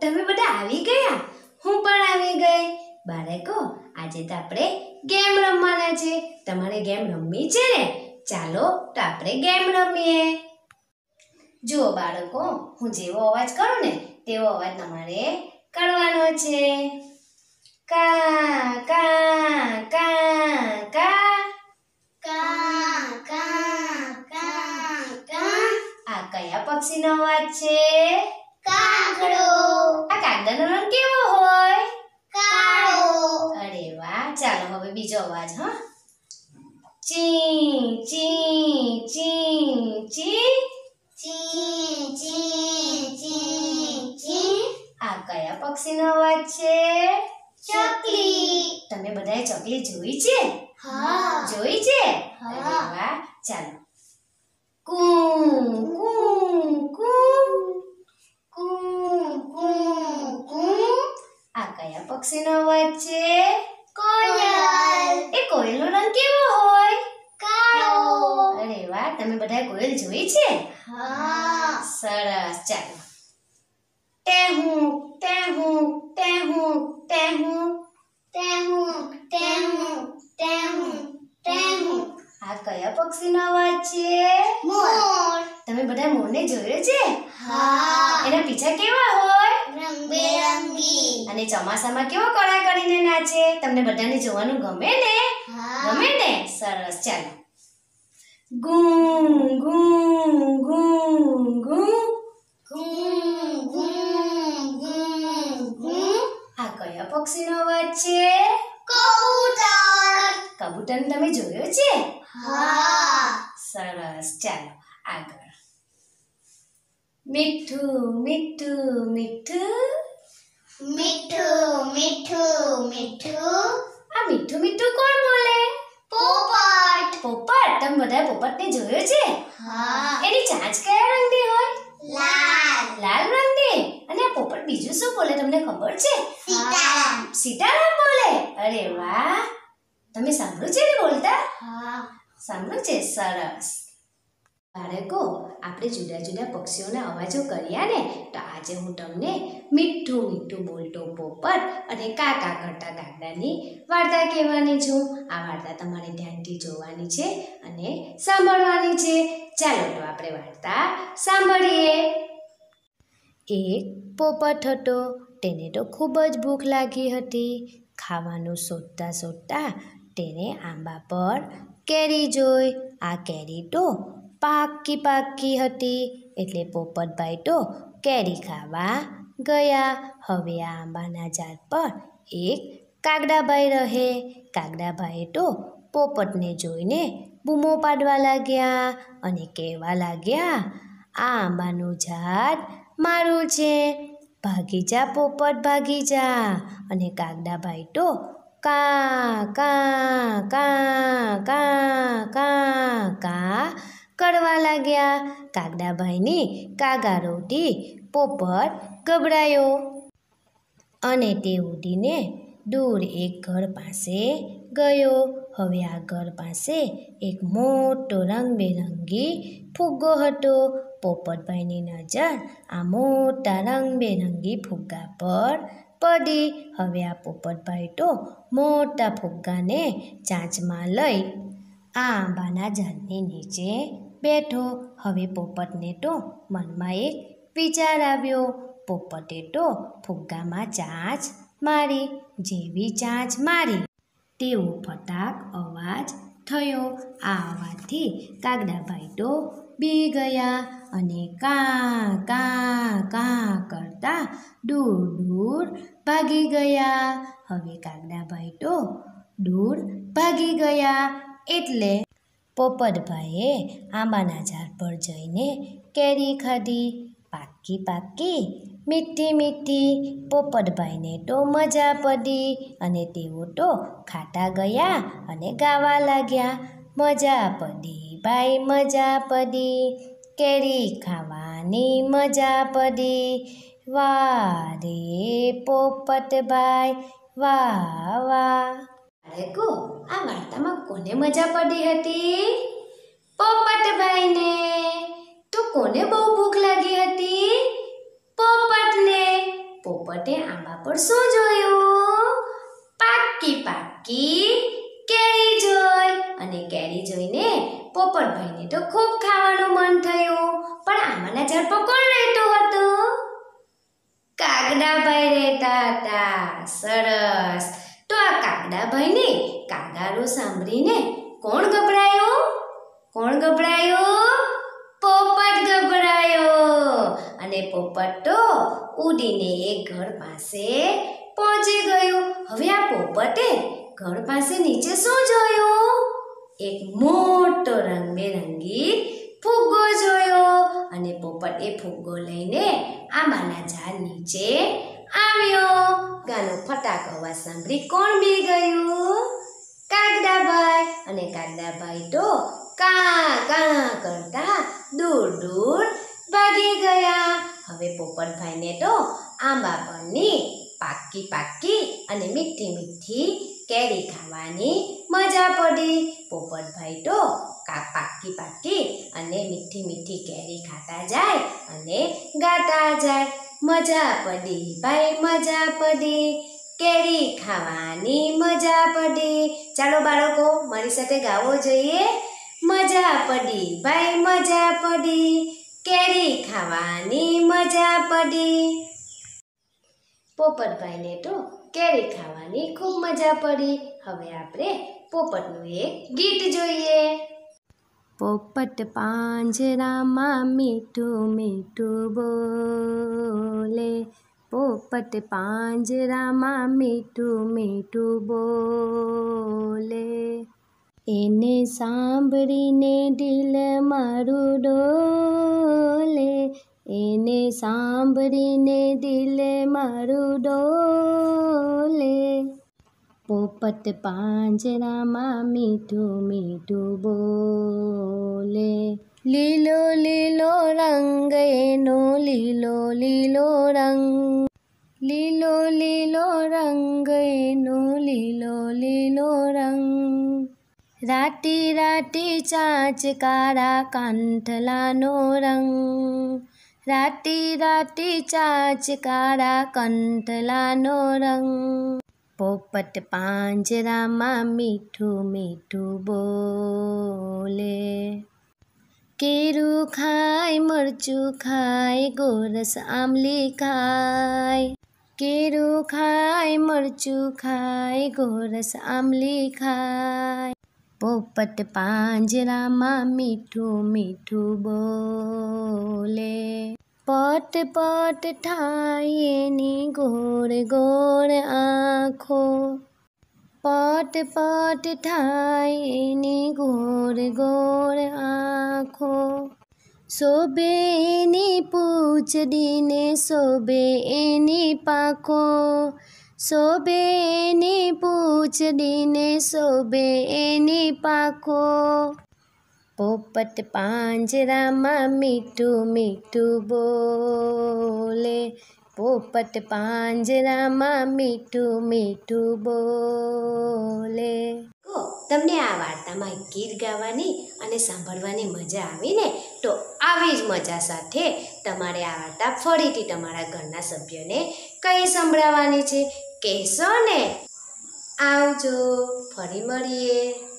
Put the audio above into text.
તમે બધા આવી ગયા? હું પણ આવી ગઈ. બાળકો, આજે તો આપણે ગેમ રમવાના છે. તમારે ગેમ રમવી છે ને? ચાલો તો આપણે ગેમ રમીએ. જુઓ બાળકો, હું જેવો અવાજ કરું ને તેવો અવાજ તમારે કરવાનો છે. કા કા કા કા કા કા કા કા. આ કયા પક્ષીનો અવાજ છે? કાગડો. આ કાગડાનો રંગ કેવો હોય? કાળો. અરે વાહ. ચાલો હવે બીજો અવાજ. હા, ચી ચી ચી ચી. ચી ચી ચી ચી. આ કયા પક્ષીનો અવાજ છે? ચકલી. તમે બધાએ ચકલી જોઈ છે? હા. જોઈ છે? હા. અરે વાહ. ચાલો, કૂ કૂ કૂ. કૂ કૂ કૂ. આ કયા પક્ષીનો અવાજ છે? કોયલ. એ કોયલનો રંગ કેવો હોય? કાળો. અરે વાહ. તમે બધાએ કોયલ જોઈ છે? હા. સરસ. ચાલો, ટેહું ટેહું ટેહું ટેહું. ટેહું ટેહું ટેહું ટેહું. આ કયા પક્ષીનો અવાજ છે? મોર. તમે બધા મોરને જોયો છે? હા. એના પીછા કેવા હોય? રંગબેરંગી. અને ચોમાસામાં કેવો કળા કરીને નાચે? તમને બધાને જોવાનું ગમે ને? હા. ગમે ને? સરસ. ચાલો, ગું ગું ગું ગું. ગું ગું ગું ગું. આ કયા પક્ષીનો અવાજ છે? કબૂતર. કબૂતરને તમે જોયો છે? હા. સરસ. ચાલો આગળ. મીઠું મીઠું મીઠું. મીઠું મીઠું મીઠું. આ મીઠું મીઠું કોણ બોલે? પોપટ. પોપટ. તમે બધા પોપટને જોયો છે? હા. એની ચાંચ કયા રંગની હોય? લાલ. લાલ રંગની. અને આ પોપટ બીજું શું બોલે તમને ખબર છે? સીતારામ. સીતારામ બોલે. અરે વાહ. તમે સાંભળ્યું છે ને બોલતા? હા. સાંભળ્યું છે? સરસ. બાળકો, આપણે જુદા જુદા પક્ષીઓના અવાજો કર્યા ને, તો આજે હું તમને મીઠું મીઠું બોલતો પોપટ અને કાકા કરતા કાગડાની વાર્તા કહેવાની છું. આ વાર્તા તમારે ધ્યાનથી જોવાની છે અને સાંભળવાની છે. ચાલો તો આપણે વાર્તા સાંભળીએ. એક પોપટ હતો. તેને તો ખૂબ જ ભૂખ લાગી હતી. ખાવાનું શોધતા શોધતા તેને આંબા પર કેરી જોઈ. આ કેરી તો પાકી પાકી હતી. એટલે પોપટભાઈ તો કેરી ખાવા ગયા. હવે આ આંબાના ઝાડ પર એક કાગડાભાઈ રહે. કાગડાભાઈએ તો પોપટને જોઈને બૂમો પાડવા લાગ્યા અને કહેવા લાગ્યા, આ આંબાનું ઝાડ મારું છે, ભાગી જા પોપટ ભાગી જા. અને કાગડાભાઈ તો કા કા કા કા કા કા કરવા લાગ્યા. કાગડાભાઈની કાગારોથી પોપટ ગભરાયો અને તે ઉડીને દૂર એક ઘર પાસે ગયો. હવે આ ઘર પાસે એક મોટો રંગબેરંગી ફુગ્ગો હતો. પોપટભાઈની નજર આ મોટા રંગબેરંગી ફુગ્ગા પર પડી. હવે આ પોપટભાઈ તો મોટા ફુગ્ગાને ચાંચમાં લઈ આ આંબાના ઝાડની નીચે બેઠો. હવે પોપટને તો મનમાં એક વિચાર આવ્યો. પોપટે તો ફુગ્ગામાં ચાંચ મારી. જેવી ચાંચ મારી તેવો ફટાક અવાજ થયો. આ અવાજથી કાગડાભાઈ તો બી ગયા અને કા કા કા કરતા દૂર દૂર ભાગી ગયા. હવે કાગડાભાઈ તો દૂર ભાગી ગયા એટલે પોપટભાઈએ આંબાના ઝાડ પર જઈને કેરી ખાધી. પાકી પાકી, મીઠી મીઠી. પોપટભાઈને તો મજા પડી અને તેઓ તો ખાતા ગયા અને ગાવા લાગ્યા, મજા પડી ભાઈ મજા પડી, કેરી ખાવાની મજા પડી. વાહ રે પોપટભાઈ વાહ વાહ. બાળકો, આ વાર્તામાં કોને મજા પડી હતી? પોપટભાઈને. તો કોને બહુ ભૂખ લાગી હતી? પોપટને. પોપટે આંબા પર શું જોયું? પાકી પાકી કેરી જોઈ. અને કેરી જોઈને પોપટભાઈને તો ખૂબ ખાવાનું મન થયું. પણ આંબાના ઝાડ પર કોણ રહેતું હતું? કાગડાભાઈ રહેતા હતા. સરસ. તો આ કાગડાભાઈને કાગારો સાંભળીને કોણ ગભરાયું? કોણ ગભરાયું? પોપટ ગભરાયો. અને પોપટ તો ઉડીને એક ઘર પાસે પહોંચી ગયું. હવે આ પોપટે ઘર પાસે નીચે શું જોયું? એક મોટો રંગબેરંગી ફુગ્ગો જોયો. અને પોપટ એ ફુગ્ગો લઈને આંબાના ઝાડ નીચે આવ્યો. ગાનો ફટાક અવાજ સાંભળી કોણ બી ગયું? કાગડાભાઈ. અને કાગડાભાઈ તો કા કા કરતા દૂર દૂર ભાગી ગયા. હવે પોપટભાઈને તો આંબા પરની પાકી પાકી અને મીઠી મીઠી કેરી ખાવાની મજા પડી. પોપટભાઈ તો પાકી પાકી અને મીઠી મીઠી કેરી ખાતા જાય અને ગાતા જાય. મજા પડી ભાઈ મજા પડી, કેરી ખાવાની મજા પડી. ચાલો બાળકો મારી સાથે ગાવો જોઈએ. મજા પડી ભાઈ મજા પડી, કેરી ખાવાની મજા પડી. પોપટભાઈને તો કેરી ખાવાની ખૂબ મજા પડી. હવે આપણે પોપટનું એક ગીત જોઈએ. પોપટ પાંજરામાં મીઠું મીઠું બોલે, પોપટ પાંજરામાં મીઠું મીઠું બોલે. એને સાંભળીને દિલ મારું ડોલે, એને સાંભળીને દિલ મારું ડોલે. પોપટ પાંજરામાં મીઠું મીઠું બોલે. લીલો લીલો રંગ એનો લીલો લીલો રંગ, લીલો લીલો રંગ એનો લીલો લીલો રંગ. રાતી રાતી ચાંચ કાળા કાંઠલાનો રંગ, રાતી રાતી ચાંચ કાળા કંઠલાનો રંગ. પોપટ પાંજરામાં મીઠું મીઠું બોલે. કેરું ખાય મરચું ખાય ગોરસ આંબલી ખાય, કેરું ખાય મરચું ખાય ગોરસ આંબલી ખાય. પોપટ પાંજરામાં મીઠું મીઠું બોલે. પટ પટ થાય એની ગોળ ગોળ આંખો, પટ પટ થાય એની ગોળ ગોળ આંખો. શોભે એની પૂંછડીને શોભે એની પાંખો, શોભે એની પૂંછડીને શોભે એની પાંખો. પોપટ પાંજરામાં મીઠું મીઠું બોલે, પોપટ પાંજરામાં મીઠું મીઠું બોલે. તમને આ વાર્તામાં ગીત ગાવાની અને સાંભળવાની મજા આવી ને? તો આવી જ મજા સાથે તમારે આ વાર્તા ફરીથી તમારા ઘરના સભ્યોને કઈ સંભળાવવાની છે. કહેશો ને? આવજો, ફરી મળીએ.